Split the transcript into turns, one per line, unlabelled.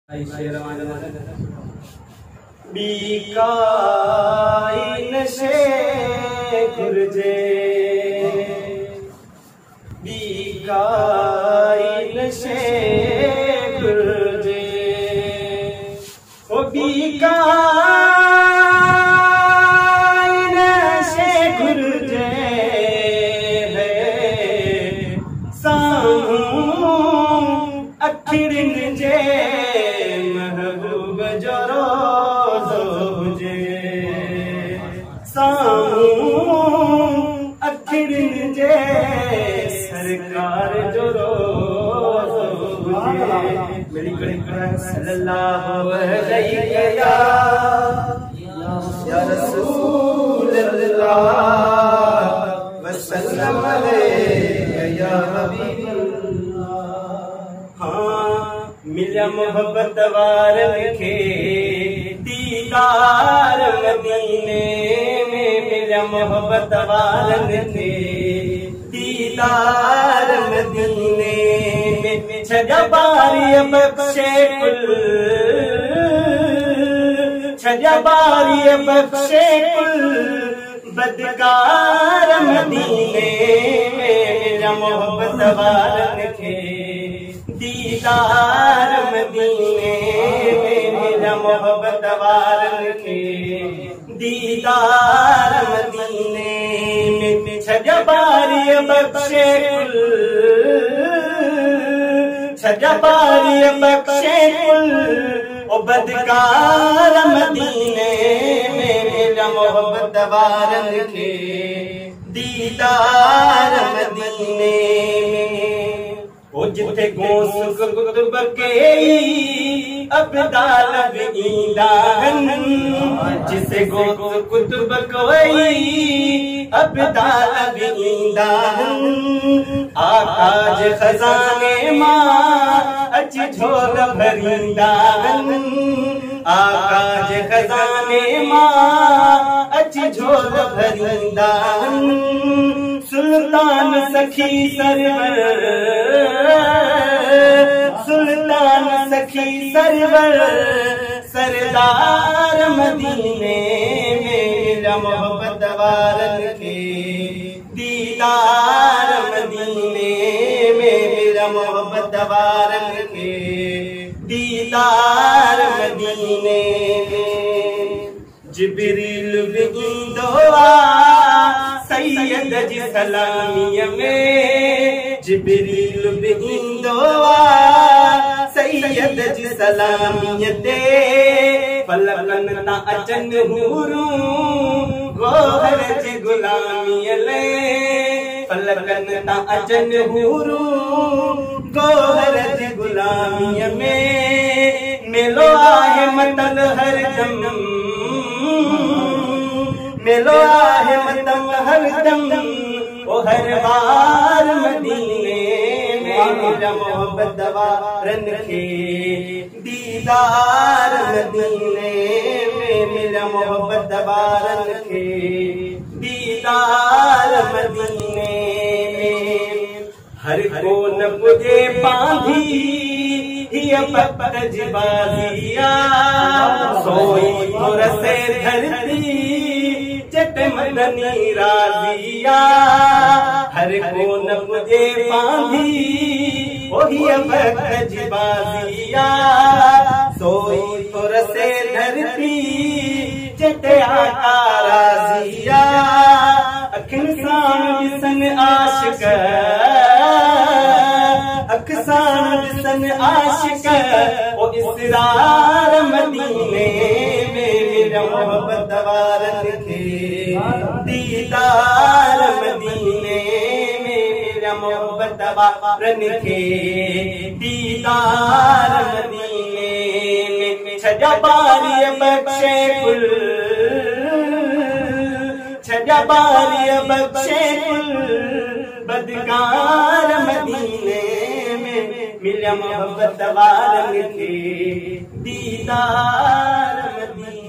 बीकाई नशे गुरजे, बीकाई नशे गुरजे, ओ बीकाई नशे गुरजे है सामू अखिरन जे महबूब जो रोज़ो हुजे, सामू अखिरन जे सरकार जो रोज़ो हुजे। मेरी सल्लल्लाहु अलैहि या रसूल अल्लाह वसल्लम अलैहि या हबीब अल्लाह। हाँ मिलिया मोहब्बत वारन के दीदार मदीने में, मिलिया मोहब्बत वारन के दीदार मदीने में, छजा बारी बख्शे कुल, छजा बारी बख्शे कुल बदकार मदीने में, मिलिया मोहब्बत वारन के दीदार मदीने में, मेरा मोहब्बत वारन के दीदार मदीने में, छजा बारी बख्शे कुल, छजा बारी बख्शे कुल ओ बदकार मदीने में, मेरा मोहब्बत वारन के दीदार मदीने में। ओ जिथे गोस कुतुब के अब्दाल ईंदान, जिसे गोस कुतुब कोई अब्दाल ईंदान, आकाज खजाने मां अच झोल भरींदान, आकाज खजाने मां अच झोल भरींदान, सुल्तान सखी सरवर, सुल्तान सखी सरवर सरदार मदीने में, मेरा मोहब्बत वारन के दीदार मदीने में, मेरा मोहब्बत वारन के दीदार मदीने में। जिब्रील बिंदोआ सैयद जी सलामीय में, जिब्रील बिंदोआ सैयद जी सलामियते, फलकन ता अचन हूरू गोहर जी गुलामी ले, फलकन ता अचन हूरू गोहर जी गुलामी में, मिलो आहे मतल हर दम, मिलो आहे मतल हर दम ओ हर बार मदीने में, मेरा मोहब्बत वारन के दीदार मदीने में, मेरा मोहब्बत वारन के दीदार मदीने में। हर को न पुजे बांधी हिया पत्त जिबाजिया, सोई मुरसे धरती चट मदनी राजिया, हर को न मुझे बांधी वही पत्त जिबाजिया, सोई मुरसे धरती चट आका राजिया, अखसान जिसन आशिक, अखसान जिसन आशिक ओ इसरार मदीने में, मेरा मोहब्बत वारन के दीदार मदीने में, मेरा मोहब्बत वारन के दीदार मदीने में। छजा बारी बख्शे कुल, छजा बारी बख्शे कुल बदकार मदीने में, मिलिया मोहब्बत वारन के दीदार मदीने।